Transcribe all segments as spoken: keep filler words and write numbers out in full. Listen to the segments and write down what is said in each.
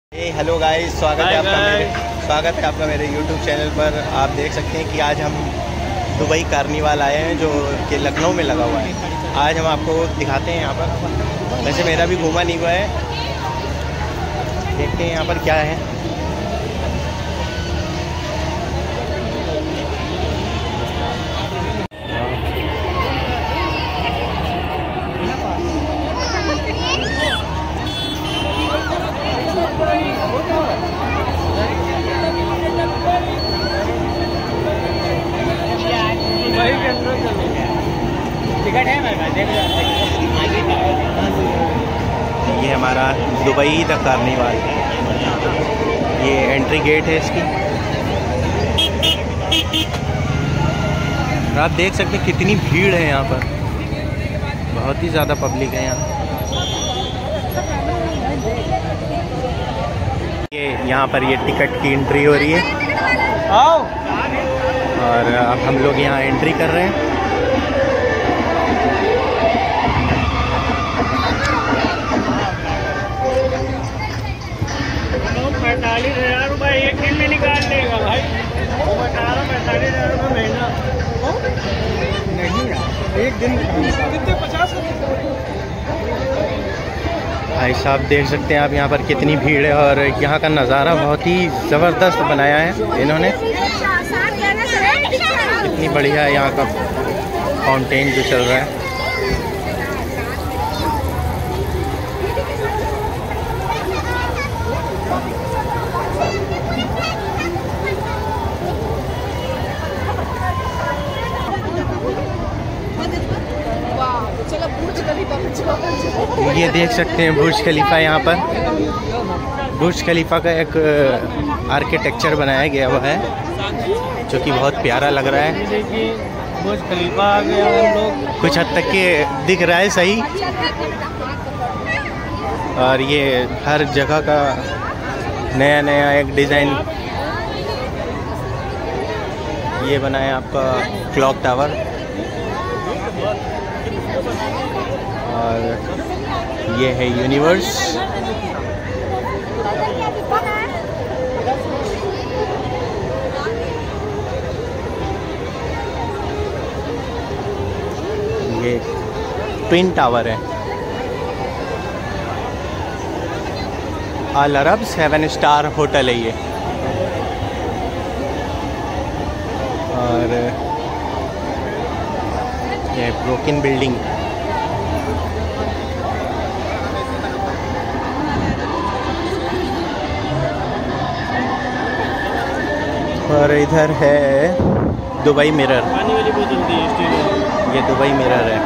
Hello guys, स्वागत है आपका मेरे स्वागत है आपका मेरे यूट्यूब चैनल पर। आप देख सकते हैं कि आज हम दुबई कार्निवाल आए हैं जो कि लखनऊ में लगा हुआ है। आज हम आपको दिखाते हैं यहाँ पर। वैसे मेरा भी घूमा नहीं हुआ है, देखते हैं यहाँ पर क्या है। ये हमारा दुबई द कार्निवाल, ये एंट्री गेट है इसकी। आप देख सकते हैं कितनी भीड़ है यहाँ पर, बहुत ही ज़्यादा पब्लिक है यहाँ। ये यहाँ पर ये टिकट की एंट्री हो रही है और अब हम लोग यहाँ एंट्री कर रहे हैं। पैंतालीस हजार रुपये एक दिन में निकाल लेगा भाई। वो बता रहा पैंतालीस हजार रुपये महीना नहीं, एक दिन कितने पचास। भाई साहब देख सकते हैं आप यहाँ पर कितनी भीड़ है और यहाँ का नज़ारा बहुत ही ज़बरदस्त बनाया है इन्होंने। कितनी बढ़िया है यहाँ का फाउंटेन जो चल रहा है। ये देख सकते हैं बुर्ज खलीफा। यहाँ पर बुर्ज खलीफा का एक आर्किटेक्चर बनाया गया हुआ है जो कि बहुत प्यारा लग रहा है। बुर्ज खलीफा आ गया, हम लोग कुछ हद तक के दिख रहा है सही। और ये हर जगह का नया नया एक डिज़ाइन ये बनाया आपका क्लॉक टावर। और ये है यूनिवर्स। ये ट्विन टावर है। Al Arab seven star hotel है ये। और ये ब्रोकन बिल्डिंग। और इधर है दुबई मिरर। पानी वाली बोतल दी है, ये दुबई मिरर है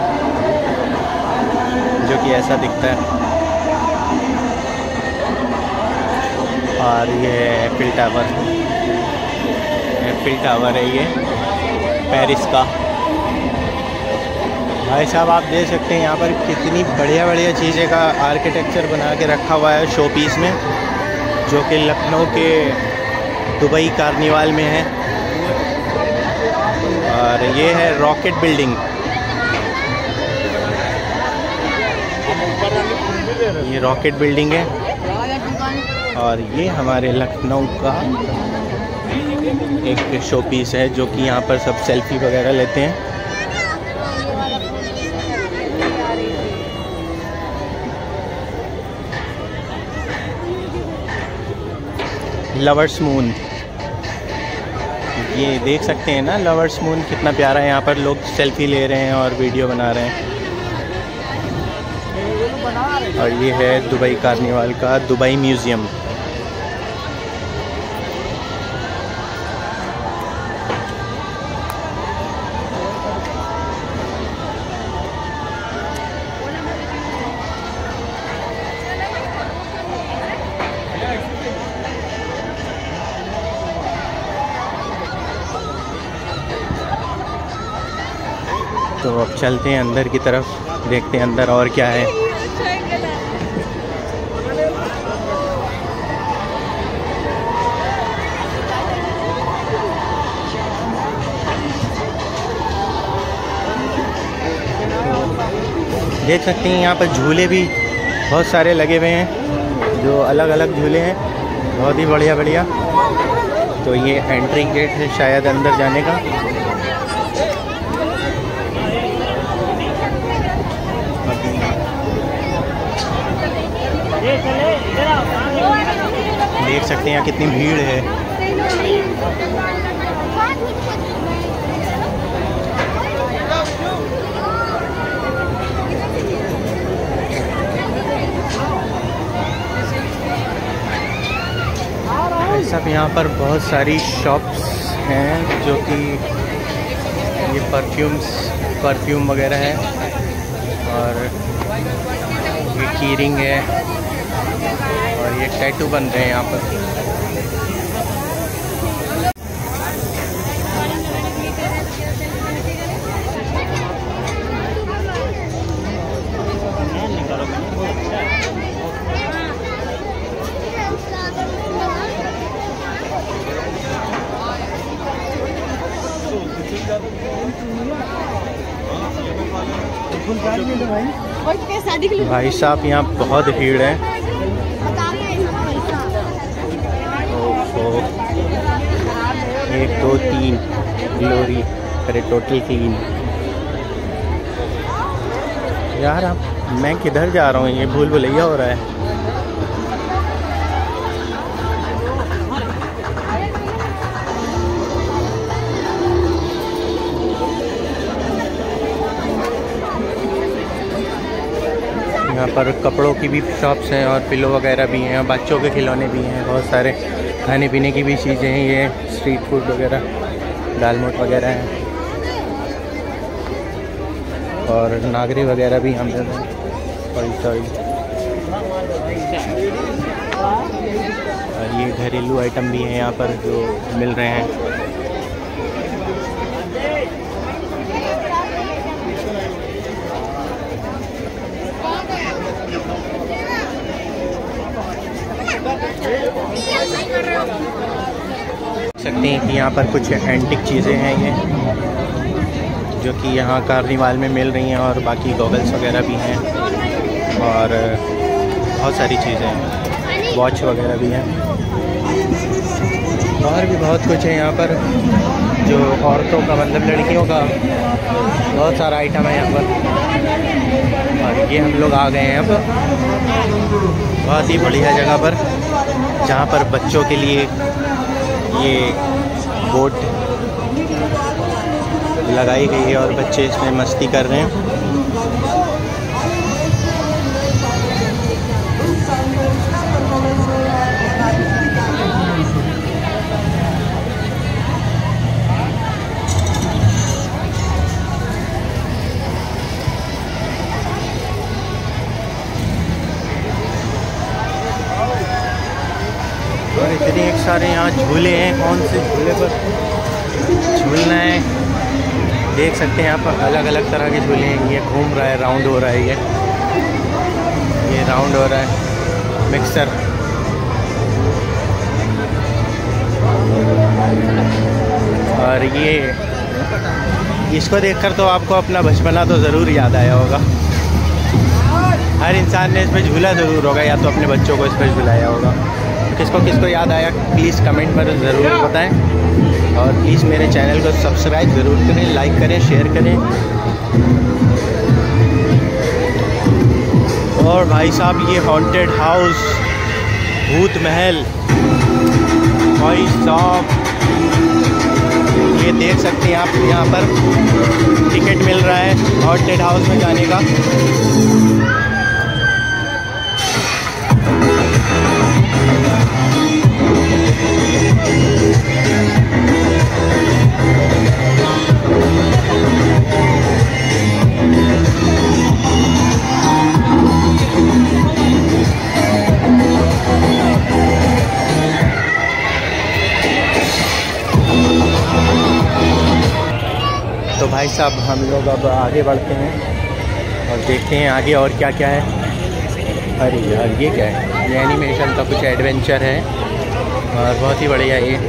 जो कि ऐसा दिखता है। और ये एफिल टावर, एफिल टावर है ये पेरिस का। भाई साहब आप देख सकते हैं यहाँ पर कितनी बढ़िया बढ़िया चीज़ें का आर्किटेक्चर बना के रखा हुआ है शो पीस में, जो कि लखनऊ के दुबई कार्निवाल में है। और ये है रॉकेट बिल्डिंग। ये रॉकेट बिल्डिंग है। और ये हमारे लखनऊ का एक शो पीस है जो कि यहाँ पर सब सेल्फी वगैरह लेते हैं। लवर्स मून, ये देख सकते हैं ना लवर्स मून कितना प्यारा है। यहाँ पर लोग सेल्फी ले रहे हैं और वीडियो बना रहे हैं। और ये है दुबई कार्निवाल का दुबई म्यूज़ियम। तो अब चलते हैं अंदर की तरफ, देखते हैं अंदर और क्या है। देख सकते हैं यहाँ पर झूले भी बहुत सारे लगे हुए हैं। जो अलग अलग झूले हैं, बहुत ही बढ़िया बढ़िया। तो ये एंट्री गेट है शायद अंदर जाने का। देख सकते हैं यहाँ कितनी भीड़ है। सब यहाँ पर बहुत सारी शॉप्स हैं जो कि ये परफ्यूम्स परफ्यूम वगैरह है, और ये कीरिंग है, और ये टैटू बन रहे हैं यहाँ पर। भाई साहब यहाँ बहुत भीड़ है। ओहो, एक दो तीन ग्लोरी, अरे टोटल तीन। यार आप मैं किधर जा रहा हूँ, ये भूल भुलैया हो रहा है। यहाँ पर कपड़ों की भी शॉप्स हैं और पिलो वगैरह भी हैं, बच्चों के खिलौने भी हैं, बहुत सारे खाने पीने की भी चीज़ें हैं। ये स्ट्रीट फूड वगैरह, दाल मोट वगैरह हैं, और नागरी वगैरह भी हम लोग सॉरी और ये घरेलू आइटम भी हैं यहाँ पर जो मिल रहे हैं। सकते हैं कि यहाँ पर कुछ एंटिक चीज़ें हैं ये, जो कि यहाँ कार्निवाल में मिल रही हैं, और बाकी गॉगल्स वगैरह भी हैं, और बहुत सारी चीज़ें हैं, वॉच वगैरह भी हैं, और भी बहुत कुछ है यहाँ पर जो औरतों का मतलब लड़कियों का बहुत सारा आइटम है यहाँ पर। और ये हम लोग आ गए हैं अब बहुत ही बढ़िया जगह पर, जहाँ पर बच्चों के लिए ये बोट लगाई गई है और बच्चे इसमें मस्ती कर रहे हैं। और इतने एक सारे यहाँ झूले हैं, कौन से झूले पर झूलना है देख सकते हैं। यहाँ पर अलग अलग तरह के झूले हैं। ये घूम रहा है, राउंड हो रहा है, ये ये राउंड हो रहा है, मिक्सर। और ये इसको देखकर तो आपको अपना बचपना तो ज़रूर याद आया होगा। हर इंसान ने इस पर झूला ज़रूर होगा, या तो अपने बच्चों को इस पर झुलाया होगा। किसको किसको याद आया प्लीज़ कमेंट पर ज़रूर बताएं, और प्लीज़ मेरे चैनल को सब्सक्राइब ज़रूर करें, लाइक करें, शेयर करें। और भाई साहब ये हॉन्टेड हाउस, भूत महल, भाई साहब ये देख सकते हैं आप। यहाँ पर टिकट मिल रहा है हॉन्टेड हाउस में जाने का। तो भाई साहब हम लोग अब आगे बढ़ते हैं और देखते हैं आगे और क्या क्या है। अरे यार ये क्या है, ये एनिमेशन का कुछ एडवेंचर है और बहुत ही बढ़िया ये।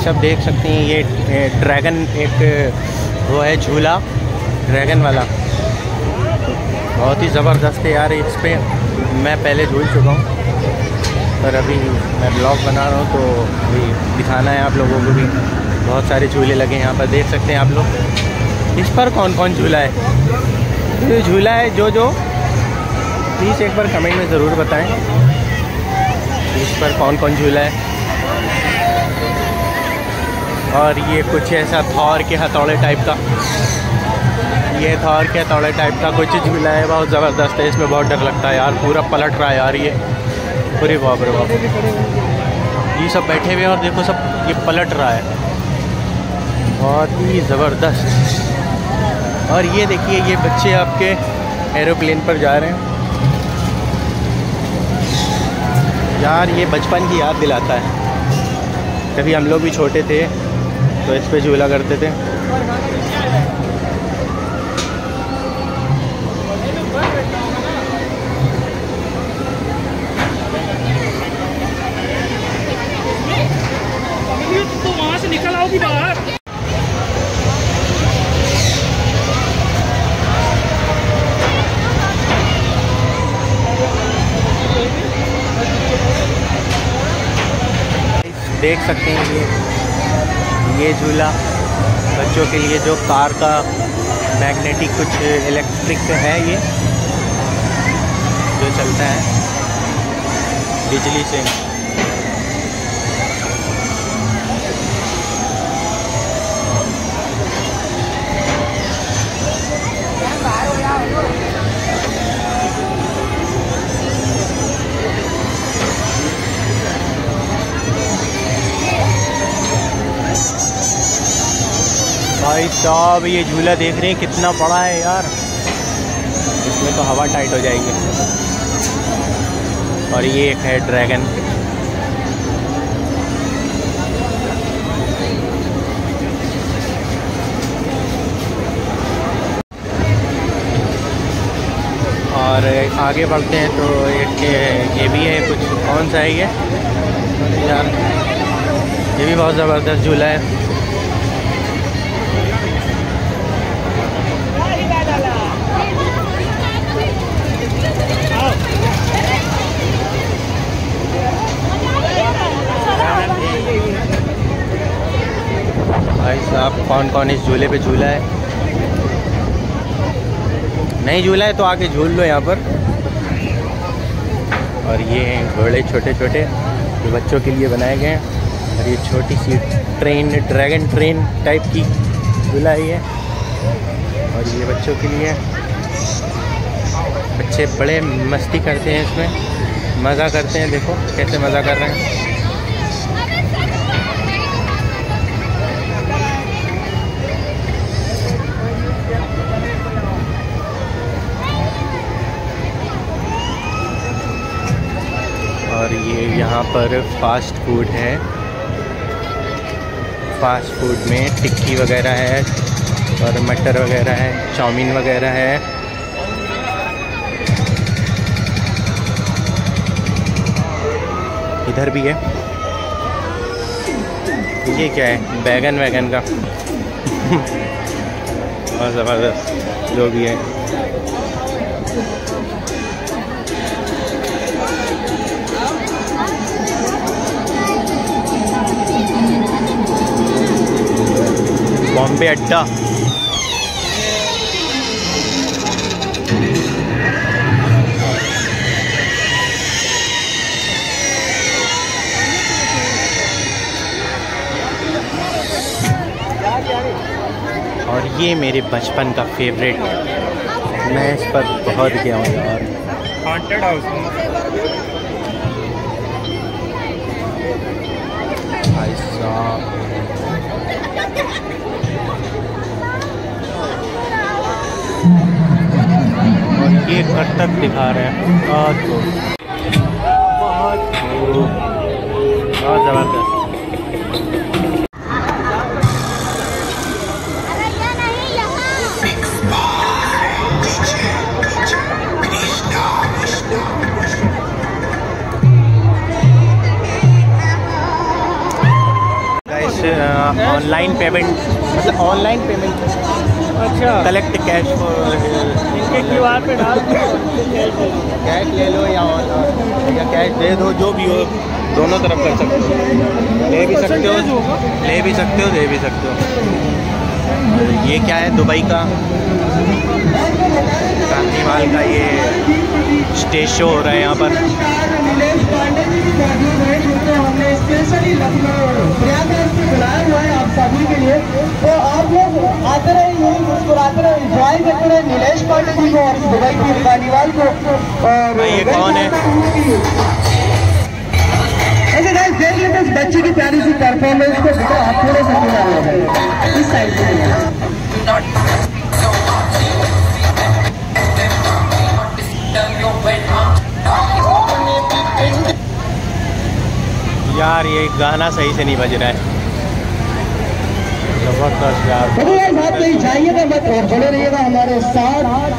सब देख सकते हैं ये ड्रैगन एक वो है झूला ड्रैगन वाला, बहुत ही ज़बरदस्त है यार। इस पर मैं पहले झूल चुका हूँ पर अभी मैं ब्लॉग बना रहा हूँ तो अभी दिखाना है आप लोगों को भी। बहुत सारे झूले लगे हैं यहाँ पर, देख सकते हैं आप लोग। इस पर कौन कौन झूला है, ये झूला है जो जो प्लीज़ एक बार कमेंट में ज़रूर बताएं इस पर कौन कौन झूला है। और ये कुछ ऐसा थॉर के हथौड़े टाइप का, ये थॉर के हथौड़े टाइप का कुछ झूला है, बहुत ज़बरदस्त है। इसमें बहुत डर लगता है यार, पूरा पलट रहा है यार ये, पूरे बाप रे बाप। ये सब बैठे हुए हैं और देखो सब ये पलट रहा है, बहुत ही ज़बरदस्त। और ये देखिए ये बच्चे आपके एरोप्लेन पर जा रहे हैं यार, ये बचपन की याद दिलाता है। कभी हम लोग भी छोटे थे तो इस पे झूला करते थे। तो वहाँ से निकल आओगी बाहर। देख सकते हैं ये ये झूला बच्चों के लिए, जो कार का मैग्नेटिक कुछ इलेक्ट्रिक है, ये जो चलता है बिजली से। भाई साहब ये झूला देख रहे हैं कितना बड़ा है यार, इसमें तो हवा टाइट हो जाएगी। और ये एक है ड्रैगन, और आगे बढ़ते हैं तो एक ये भी है कुछ, कौन सा है ये यार, ये भी बहुत ज़बरदस्त झूला है। भाई साहब कौन कौन इस झूले पे झूला है, नहीं झूला है तो आके झूल लो यहाँ पर। और ये हैं घोड़े छोटे छोटे जो बच्चों के लिए बनाए गए हैं, और ये छोटी सी ट्रेन ड्रैगन ट्रेन टाइप की झूला है ये, और ये बच्चों के लिए। बच्चे बड़े मस्ती करते हैं इसमें, मज़ा करते हैं, देखो कैसे मज़ा कर रहे हैं। और ये यहाँ पर फास्ट फूड है, फास्ट फूड में टिक्की वगैरह है और मटर वगैरह है, चाउमीन वगैरह है। इधर भी है, ये क्या है, बैगन वैगन का और ज़बरदस्त जो भी है। बॉम्बे अड्डा, और ये मेरे बचपन का फेवरेट, मैं इस पर बहुत गया हूँ यार, हॉन्टेड हाउस। भाई साहब और ये घर तक दिखा रहे हैं, बहुत खूब, बहुत खूब, बहुत ज़बरदस्त। ऑनलाइन पेमेंट, मतलब ऑनलाइन पेमेंट। अच्छा, कलेक्ट कैश इनके क्यू आर पे डाल दो, कैश ले लो या या कैश दे दो, जो भी हो, दोनों तरफ कर सकते हो। ले भी सकते हो, ले भी सकते हो, दे भी सकते हो। और ये क्या है, दुबई का कार्निवाल का ये स्टेज शो हो रहा है यहाँ पर। हमने स्पेशली लखनऊ प्रयागराज से बुलाया हुआ है आप सभी के लिए, तो आप लोग आते रहे, यही मुस्कुराते रहे, एंजॉय करते रहे नीलेश पांडे जी को और दुबई की कार्निवाल को। और ये कौन है? ऐसे गाइस देख लेते इस बच्चे की प्यारी सी परफॉर्मेंस को। बेटा आप थोड़े सा किनारे इस साइड से। यार ये गाना सही से नहीं बज रहा है, जबरदस्त यार। तो यार बात कहीं जाइएगा मत और बने रहिएगा हमारे साथ।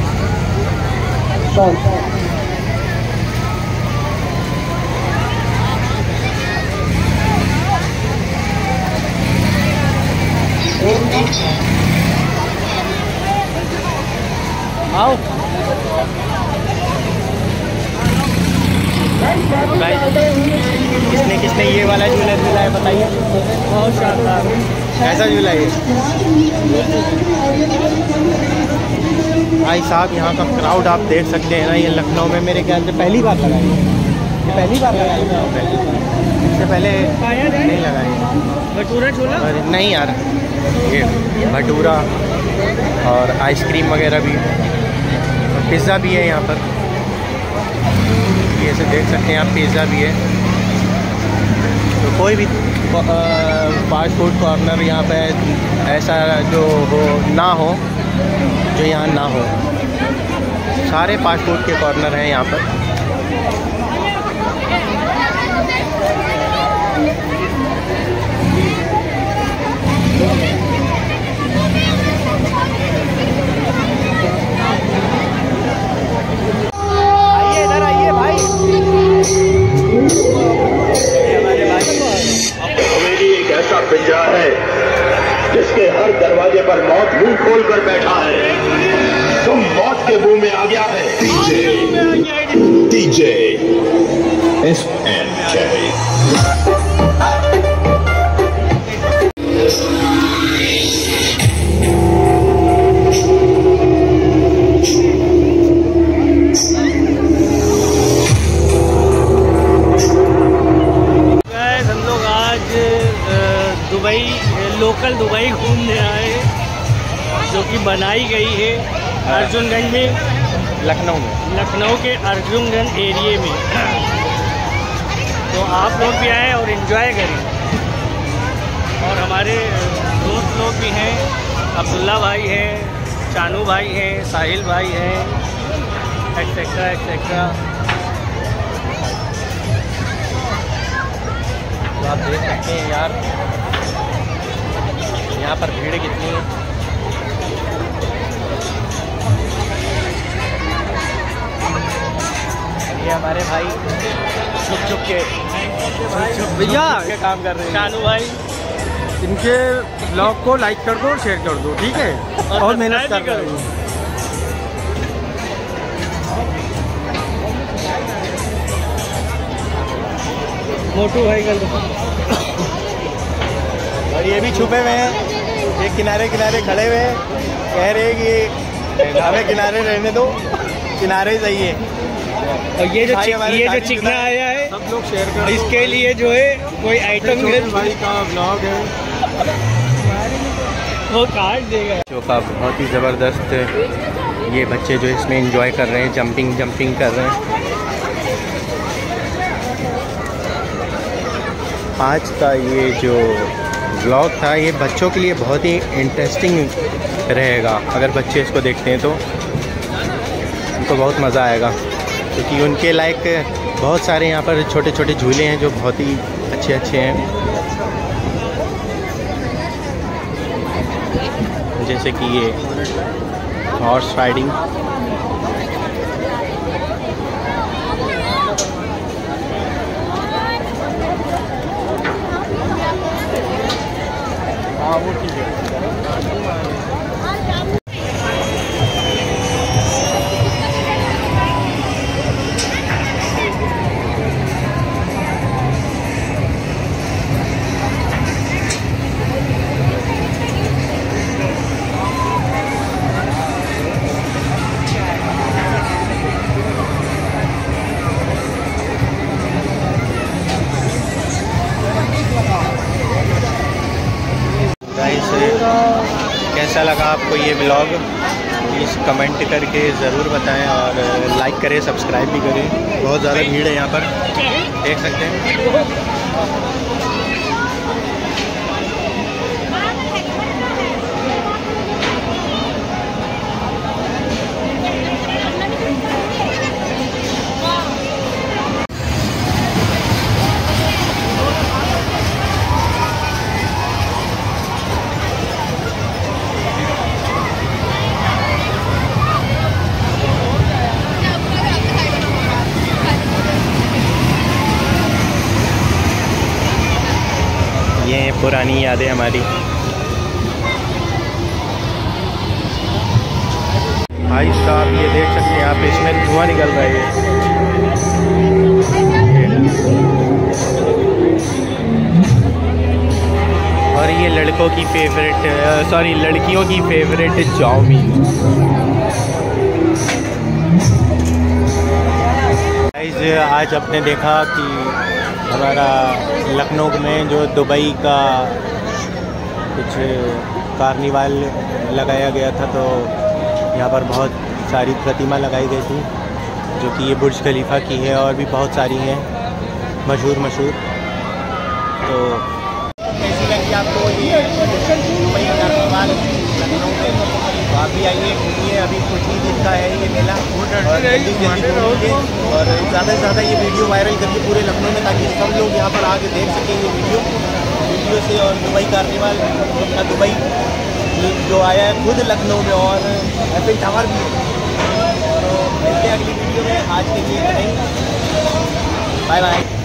आओ किसने किसने ये वाला झूला झूला है बताइए? बहुत शानदार। कैसा झूला है भाई साहब? यहाँ का क्राउड आप देख सकते हैं ना, ये लखनऊ में मेरे ख्याल से पहली बार लगाई है, ये पहली बार लगाई है, इससे पहले नहीं लगाई है। भटूरा झूला नहीं यार, ये भटूरा और आइसक्रीम वगैरह भी, पिज़्ज़ा भी है यहाँ पर, ये से देख सकते हैं आप, पिज़्ज़ा भी है। तो कोई भी फास्ट फूड कॉर्नर यहाँ पे ऐसा जो हो ना हो, जो यहाँ ना हो, सारे फास्ट फूड के कॉर्नर हैं यहाँ पर। आइए इधर आइए भाई, हमारे भाई। हवेली एक ऐसा पिंजरा है जिसके हर दरवाजे पर मौत मुंह खोल कर बैठा है। तुम मौत के मुंह में आ गया है। DJ DJ S N K. Dubai, local Dubai घूमने आए, जो कि बनाई गई है अर्जुनगंज में, लखनऊ में, लखनऊ के अर्जुनगंज एरिए में। तो आप लोग भी आए और एंजॉय करें। और हमारे दोस्त लोग भी हैं, अब्दुल्ला भाई हैं, चानू भाई हैं, साहिल भाई हैं, एक्सेट्रा एक्सेट्रा। तो आप देख सकते हैं यार यहाँ पर भीड़ कितनी है। ये हमारे भाई छुप छुप के भैया के काम कर रहे हैं। चानू भाई, इनके ब्लॉग को लाइक कर दो और शेयर कर दो, ठीक है? और मेहनत कर रहे हैं। मोटू भाई कर दो। और ये भी छुपे हुए हैं, ये किनारे किनारे खड़े हुए हैं, कह रहे हैं कि हमें किनारे रहने दो, किनारे सही है। और ये जो भाई चिक, हमारे ये जो शादी चिकना शुदा है। आया है, सब लोग शेयर कर दो। इसके लिए जो है कोई आइटम छोटे भाई का ब्लॉग है, वो काट देगा। शो का बहुत ही ज़बरदस्त ये बच्चे जो इसमें एंजॉय कर रहे हैं, जंपिंग जंपिंग कर रहे हैं। आज का ये जो व्लॉग था, ये बच्चों के लिए बहुत ही इंटरेस्टिंग रहेगा। अगर बच्चे इसको देखते हैं तो उनको बहुत मज़ा आएगा, क्योंकि उनके लायक बहुत सारे यहाँ पर छोटे छोटे झूले हैं जो बहुत ही अच्छे अच्छे हैं। जैसे कि ये हॉर्स राइडिंग, से कैसा लगा आपको ये ब्लॉग, प्लीज़ कमेंट करके ज़रूर बताएं और लाइक करें, सब्सक्राइब भी करें। बहुत ज़्यादा भीड़ है यहाँ पर, देख सकते हैं। ये पुरानी यादें हमारी। भाई साहब ये देख सकते हैं आप, इसमें धुआं निकल रहा है। और ये लड़कों की फेवरेट, सॉरी लड़कियों की फेवरेट चाउमीन। गाइस आज आपने देखा कि हमारा लखनऊ में जो दुबई का कुछ कार्निवाल लगाया गया था, तो यहाँ पर बहुत सारी प्रतिमा लगाई गई थी जो कि ये बुर्ज खलीफा की है और भी बहुत सारी हैं मशहूर मशहूर। तो कैसी लगी आपको ये दुबई कार्निवाल लखनऊ में? तो आप भी आइए, घूमिए, अभी कुछ ही दिन का है ये मेला और जल्दी जल्दी घूमिए और ज़्यादा से ज़्यादा ये वीडियो वायरल करिए पूरे लखनऊ में, ताकि सब लोग यहाँ पर आके देख सकें ये वीडियो वीडियो से। और दुबई कार्निवाल अपना दुबई जो आया है खुद लखनऊ में, और एफिल टावर भी। तो मिलते हैं अगली वीडियो में, आज के लिए नहीं, बाय बाय।